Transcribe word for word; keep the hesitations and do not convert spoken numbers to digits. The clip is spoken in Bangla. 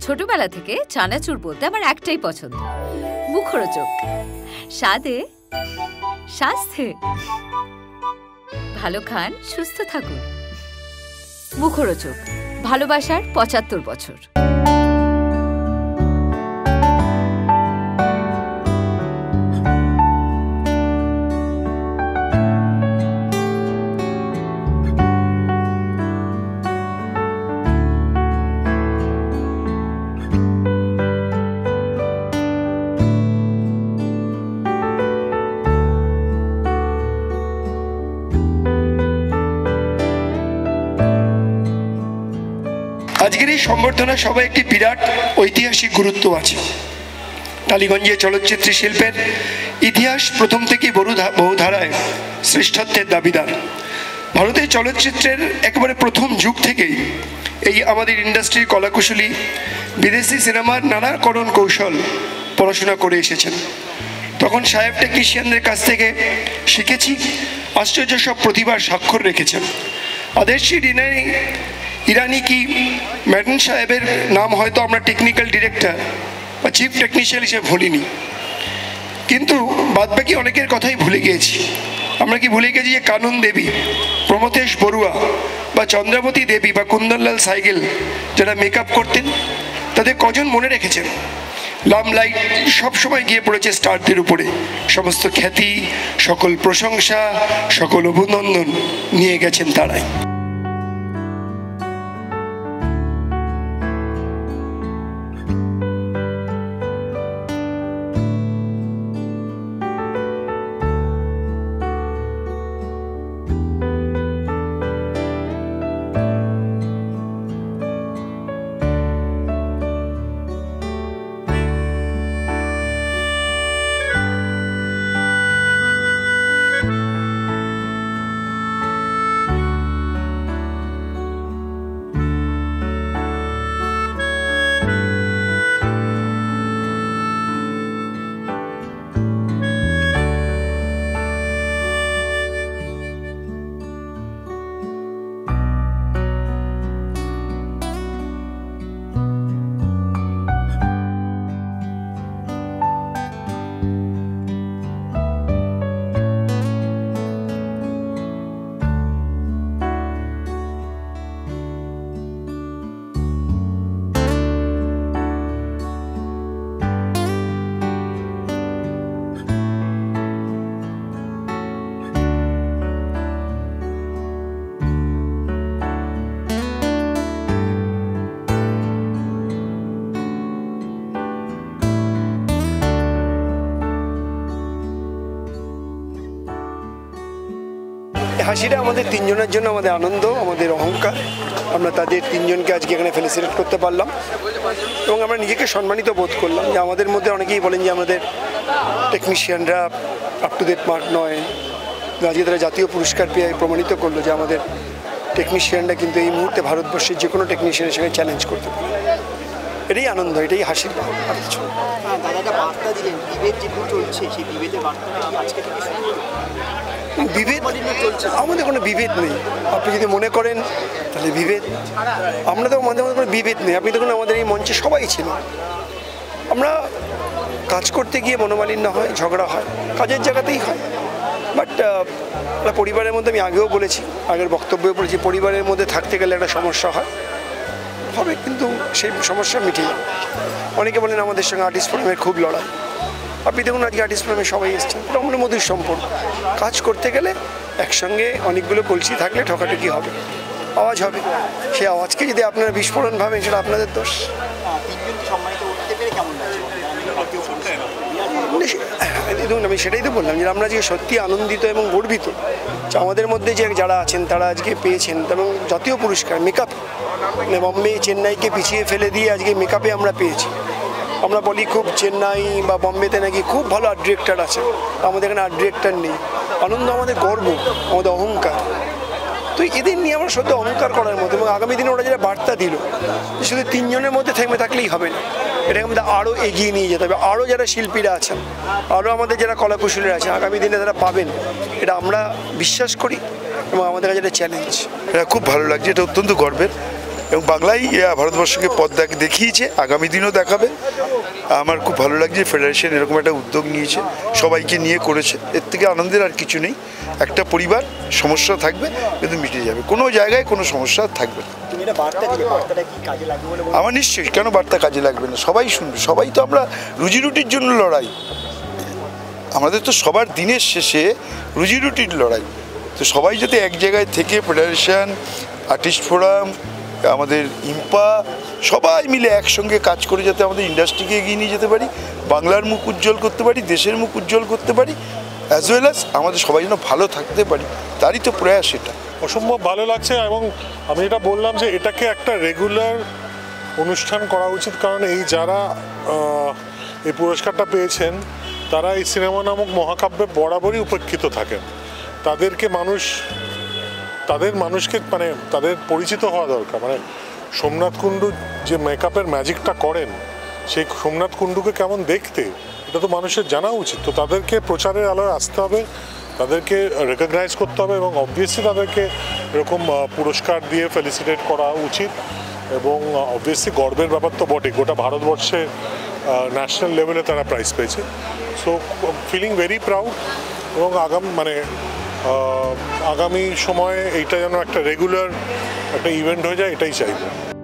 ছোটবেলা থেকে চানাচুর বলতে আমার একটাই পছন্দ, মুখরোচক, স্বাদে স্বাস্থ্যে। ভালো খান, সুস্থ থাকুন। মুখরোচক, ভালোবাসার পঁচাত্তর বছর। আজকের এই সম্বর্ধনা সভায় একটি বিরাট ঐতিহাসিক গুরুত্ব আছে। টালিগঞ্জে চলচ্চিত্র শিল্পের ইতিহাস প্রথম থেকেই বহু ধারায় শ্রেষ্ঠত্বের দাবিদার। ভারতের চলচ্চিত্রের একেবারে প্রথম যুগ থেকেই এই আমাদের ইন্ডাস্ট্রির কলাকুশলী বিদেশি সিনেমার নানাকরণ কৌশল পড়াশোনা করে এসেছেন। তখন সাহেব টেকনিশিয়ানদের কাছ থেকে শিখেছি, আশ্চর্য সব প্রতিভার স্বাক্ষর রেখেছেন। আদেশী ইরানি ইরানি কি ম্যাডন সাহেবের নাম হয়তো আমরা টেকনিক্যাল ডিরেক্টর বা চিফ টেকনিশিয়ান হিসেবে ভুলিনি, কিন্তু বাদবাকি অনেকের কথাই ভুলে গিয়েছি। আমরা কি ভুলে গেছি যে কানন দেবী, প্রমথেশ বড়ুয়া বা চন্দ্রাবতী দেবী বা কুন্দনলাল সাইকেল যারা মেকআপ করতেন, তাদের কজন মনে রেখেছেন? লামলাইট সবসময় গিয়ে পড়েছে স্টারদের উপরে। সমস্ত খ্যাতি, সকল প্রশংসা, সকল অভিনন্দন নিয়ে গেছেন তারাই। হাসিটা আমাদের তিনজনের জন্য আমাদের আনন্দ, আমাদের অহংকার। আমরা তাদের তিনজনকে আজকে এখানে ফেলিসিটেট করতে পারলাম এবং আমরা নিজেকে সম্মানিত বোধ করলাম যে আমাদের মধ্যে অনেকেই বলেন যে আমাদের টেকনিশিয়ানরা আপ টু ডেট মার্ক নয়। আজকে তারা জাতীয় পুরস্কার পেয়ে প্রমাণিত করলো যে আমাদের টেকনিশিয়ানরা কিন্তু এই মুহূর্তে ভারতবর্ষের যে কোনো টেকনিশিয়ানের সঙ্গে চ্যালেঞ্জ করতে পারে। এটাই আনন্দ, এটাই হাসির আর কিছু। বিভেদ আমাদের কোনো বিভেদ নেই। আপনি যদি মনে করেন তাহলে বিভেদ, আমরা তো আমাদের মধ্যে কোনো বিভেদ নেই। আপনি দেখুন আমাদের এই মঞ্চে সবাই ছিল। আমরা কাজ করতে গিয়ে মনোমালিন্য হয়, ঝগড়া হয়, কাজের জায়গাতেই হয়। বাট পরিবারের মধ্যে আমি আগেও বলেছি, আগের বক্তব্যেও বলেছি, পরিবারের মধ্যে থাকতে গেলে একটা সমস্যা হয় হবে, কিন্তু সেই সমস্যা মিটে যাবে। অনেকে বলেন আমাদের সঙ্গে আর্টিস্ট ফোরামের খুব লড়াই। আপনি দেখুন আজকে আর্টিস্ট ফোরামে সবাই এসছেন, এটা আমাদের মধুর সম্পর্ক। কাজ করতে গেলে একসঙ্গে অনেকগুলো কলসি থাকলে ঠকাঠকি হবে, আওয়াজ হবে। সেই আওয়াজকে যদি আপনারা বিস্ফোরণ ভাবেন সেটা আপনাদের দোষ। দেখুন আমি সেটাই তো বললাম যে আমরা আজকে সত্যি আনন্দিত এবং গর্বিত যে আমাদের মধ্যে যে যারা আছেন তারা আজকে পেয়েছেন এবং জাতীয় পুরস্কার মেকআপ। বম্বে চেন্নাইকে পিছিয়ে ফেলে দিয়ে আজকে মেকআপে আমরা পেয়েছি। আমরা বলি খুব চেন্নাই বা বম্বেতে নাকি খুব ভালো আর্ট ডিরেক্টর আছে, আমাদের এখানে আর্ট ডিরেক্টর নেই। আনন্দ আমাদের গর্ব, আমাদের অহংকার। তো এদের নিয়ে আমরা সত্যি অহংকার করার মতো এবং আগামী দিনে ওরা যেটা বার্তা দিল শুধু তিনজনের মধ্যে থেমে থাকলেই হবে না, এটাকে আমাদের আরও এগিয়ে নিয়ে যেতে হবে। আরও যারা শিল্পীরা আছেন, আরও আমাদের যারা কলাকুশলীরা আছেন আগামী দিনে তারা পাবেন, এটা আমরা বিশ্বাস করি এবং আমাদের কাছে এটা চ্যালেঞ্জ। এটা খুব ভালো লাগছে, এটা অত্যন্ত গর্বের। এবং বাংলায় ভারতবর্ষকে পথ দেখ দেখিয়েছে, আগামী দিনও দেখাবে। আমার খুব ভালো লাগছে ফেডারেশন এরকম একটা উদ্যোগ নিয়েছে, সবাইকে নিয়ে করেছে। এর থেকে আনন্দের আর কিছু নেই। একটা পরিবার, সমস্যা থাকবে কিন্তু মিটে যাবে, কোনো জায়গায় কোনো সমস্যা থাকবে না। আমার নিশ্চয়ই, কেন বার্তা কাজে লাগবে না? সবাই শুনবে, সবাই তো আমরা রুজি রুটির জন্য লড়াই, আমাদের তো সবার দিনের শেষে রুজি রুটির লড়াই। তো সবাই যাতে এক জায়গায় থেকে ফেডারেশন, আর্টিস্ট ফোরাম, আমাদের ইম্পা সবাই মিলে একসঙ্গে কাজ করে যাতে আমাদের ইন্ডাস্ট্রিকে এগিয়ে নিয়ে যেতে পারি, বাংলার মুখ উজ্জ্বল করতে পারি, দেশের মুখ উজ্জ্বল করতে পারি, অ্যাজ ওয়েল অ্যাজ আমাদের সবাই যেন ভালো থাকতে পারি, তারই তো প্রয়াস এটা। অসম্ভব ভালো লাগছে এবং আমি এটা বললাম যে এটাকে একটা রেগুলার অনুষ্ঠান করা উচিত, কারণ এই যারা এই পুরস্কারটা পেয়েছেন তারা এই সিনেমা নামক মহাকাব্যে বরাবরই উপেক্ষিত থাকেন। তাদেরকে মানুষ তাদের মানুষকে মানে তাদের পরিচিত হওয়া দরকার। মানে সোমনাথ কুণ্ডু যে মেকআপের ম্যাজিকটা করেন, সেই সোমনাথ কুণ্ডুকে কেমন দেখতে এটা তো মানুষের জানা উচিত। তো তাদেরকে প্রচারের আলোয় আসতে হবে, তাদেরকে রেকগনাইজ করতে হবে এবং অবভিয়াসলি তাদেরকে এরকম পুরস্কার দিয়ে ফেলিসিটেট করা উচিত। এবং অবভিয়াসলি গর্বের ব্যাপার তো বটে, গোটা ভারতবর্ষে ন্যাশনাল লেভেলে তারা প্রাইজ পেয়েছে। সো ফিলিং ভেরি প্রাউড এবং আগাম মানে আগামী সময়ে এইটা যেন একটা রেগুলার একটা ইভেন্ট হয়ে যায়, এটাই চাইব।